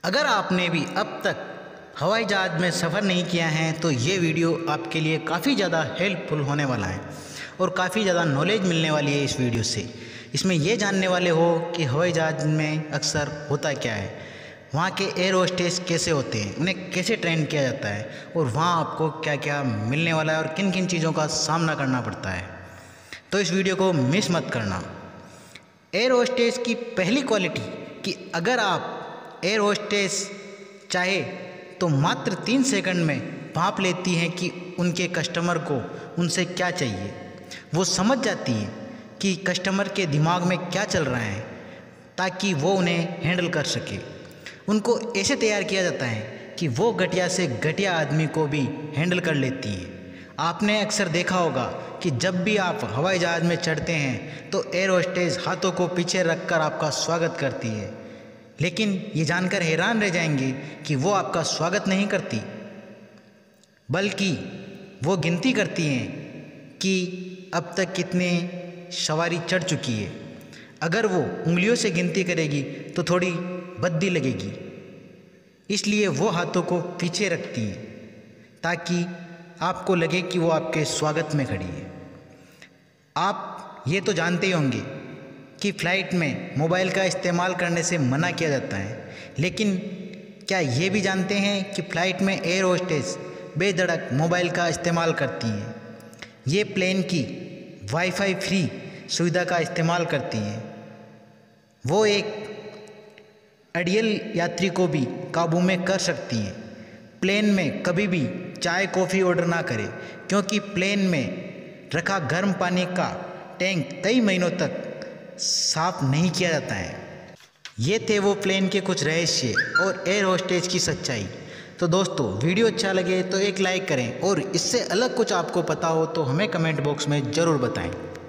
अगर आपने भी अब तक हवाई जहाज़ में सफ़र नहीं किया है तो ये वीडियो आपके लिए काफ़ी ज़्यादा हेल्पफुल होने वाला है और काफ़ी ज़्यादा नॉलेज मिलने वाली है इस वीडियो से। इसमें ये जानने वाले हो कि हवाई जहाज़ में अक्सर होता क्या है, वहाँ के एयर होस्टेस कैसे होते हैं, उन्हें कैसे ट्रेन किया जाता है और वहाँ आपको क्या क्या मिलने वाला है और किन किन चीज़ों का सामना करना पड़ता है। तो इस वीडियो को मिस मत करना। एयर होस्टेस की पहली क्वालिटी कि अगर आप एयर होस्टेस चाहे तो मात्र 3 सेकंड में भांप लेती हैं कि उनके कस्टमर को उनसे क्या चाहिए। वो समझ जाती हैं कि कस्टमर के दिमाग में क्या चल रहा है ताकि वो उन्हें हैंडल कर सके। उनको ऐसे तैयार किया जाता है कि वो घटिया से घटिया आदमी को भी हैंडल कर लेती हैं। आपने अक्सर देखा होगा कि जब भी आप हवाई जहाज़ में चढ़ते हैं तो एयर होस्टेस हाथों को पीछे रखकर आपका स्वागत करती है, लेकिन ये जानकर हैरान रह जाएंगे कि वो आपका स्वागत नहीं करती, बल्कि वो गिनती करती हैं कि अब तक कितने सवारी चढ़ चुकी है। अगर वो उंगलियों से गिनती करेगी तो थोड़ी भद्दी लगेगी, इसलिए वो हाथों को पीछे रखती हैं ताकि आपको लगे कि वो आपके स्वागत में खड़ी है। आप ये तो जानते ही होंगे कि फ़्लाइट में मोबाइल का इस्तेमाल करने से मना किया जाता है, लेकिन क्या ये भी जानते हैं कि फ़्लाइट में एयर होस्टेस बेधड़क मोबाइल का इस्तेमाल करती हैं। ये प्लेन की वाईफाई फ्री सुविधा का इस्तेमाल करती हैं। वो एक अड़ियल यात्री को भी काबू में कर सकती हैं। प्लेन में कभी भी चाय कॉफ़ी ऑर्डर ना करें, क्योंकि प्लेन में रखा गर्म पानी का टैंक कई महीनों तक साफ नहीं किया जाता है। ये थे वो प्लेन के कुछ रहस्य और एयर होस्टेस की सच्चाई। तो दोस्तों, वीडियो अच्छा लगे तो एक लाइक करें और इससे अलग कुछ आपको पता हो तो हमें कमेंट बॉक्स में ज़रूर बताएं।